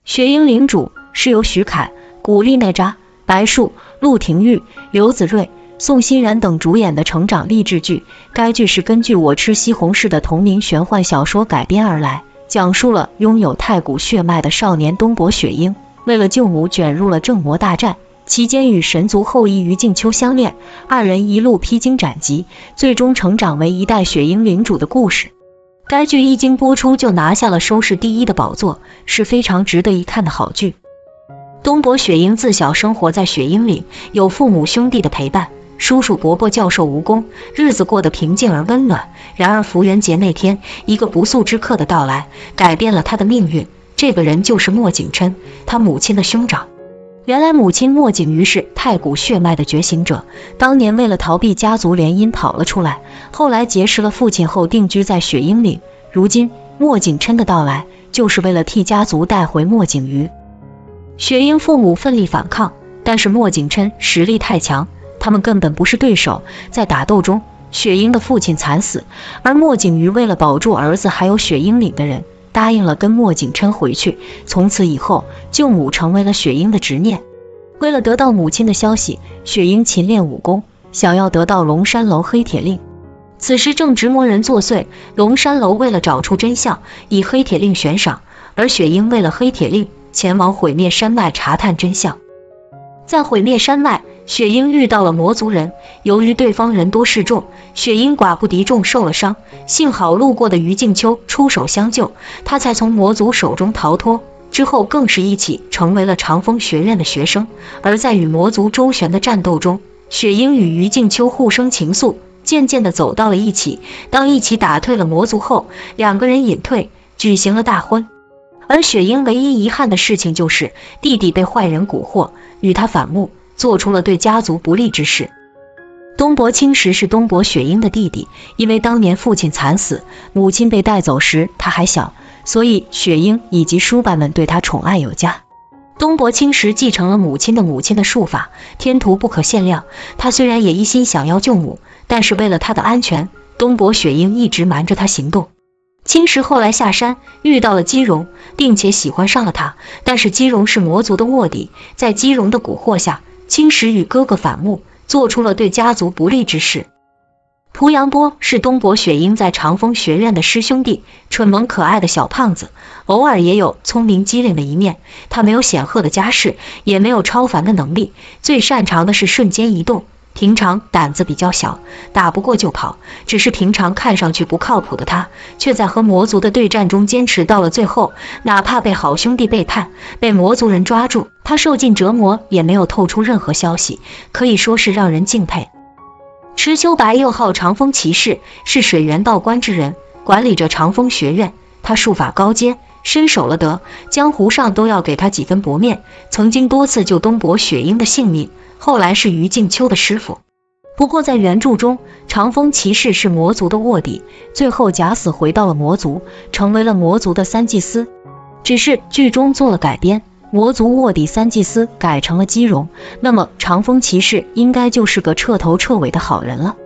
雪鹰领主是由徐凯、古力奈扎、白树、陆廷玉、刘子睿、宋欣然等主演的成长励志剧。该剧是根据《我吃西红柿》的同名玄幻小说改编而来，讲述了拥有太古血脉的少年东伯雪鹰，为了救母卷入了正魔大战，期间与神族后裔于静秋相恋，二人一路披荆斩棘，最终成长为一代雪鹰领主的故事。该剧一经播出就拿下了收视第一的宝座，是非常值得一看的好剧。东伯雪鹰自小生活在雪鹰岭，有父母兄弟的陪伴，叔叔伯伯教授武功，日子过得平静而温暖。然而福元节那天，一个不速之客的到来，改变了他的命运。这个人就是莫景琛，他母亲的兄长。原来母亲莫景瑜是太古血脉的觉醒者，当年为了逃避家族联姻跑了出来，后来结识了父亲后定居在雪鹰岭。如今莫景琛的到来，就是为了替家族带回莫景瑜。雪鹰父母奋力反抗，但是莫景琛实力太强，他们根本不是对手。在打斗中，雪鹰的父亲惨死，而莫景瑜为了保住儿子还有雪鹰岭的人，答应了跟莫景琛回去。从此以后，救母成为了雪鹰的执念。为了得到母亲的消息，雪鹰勤练武功，想要得到龙山楼黑铁令。此时正值魔人作祟，龙山楼为了找出真相，以黑铁令悬赏，而雪鹰为了黑铁令，前往毁灭山脉查探真相。在毁灭山脉，雪鹰遇到了魔族人，由于对方人多势众，雪鹰寡不敌众，受了伤。幸好路过的于静秋出手相救，他才从魔族手中逃脱。之后更是一起成为了长风学院的学生。而在与魔族周旋的战斗中，雪鹰与于静秋互生情愫，渐渐地走到了一起。当一起打退了魔族后，两个人隐退，举行了大婚。而雪鹰唯一遗憾的事情就是弟弟被坏人蛊惑，与他反目，做出了对家族不利之事。东伯青石是东伯雪鹰的弟弟，因为当年父亲惨死，母亲被带走时他还小，所以雪鹰以及叔伯们对他宠爱有加。东伯青石继承了母亲的术法，天图不可限量。他虽然也一心想要救母，但是为了他的安全，东伯雪鹰一直瞒着他行动。青石后来下山遇到了姬荣，并且喜欢上了他，但是姬荣是魔族的卧底，在姬荣的蛊惑下，青石与哥哥反目，做出了对家族不利之事。濮阳波是东伯雪鹰在长风学院的师兄弟，蠢萌可爱的小胖子，偶尔也有聪明机灵的一面。他没有显赫的家世，也没有超凡的能力，最擅长的是瞬间移动。平常胆子比较小，打不过就跑，只是平常看上去不靠谱的他，却在和魔族的对战中坚持到了最后，哪怕被好兄弟背叛，被魔族人抓住，他受尽折磨也没有透出任何消息，可以说是让人敬佩。池秋白又号长风骑士，是水源道观之人，管理着长风学院。他术法高阶，身守了德，江湖上都要给他几分薄面，曾经多次救东伯雪鹰的性命，后来是于静秋的师傅。不过在原著中，长风骑士是魔族的卧底，最后假死回到了魔族，成为了魔族的三祭司。只是剧中做了改编，魔族卧底三祭司改成了姬荣，那么长风骑士应该就是个彻头彻尾的好人了。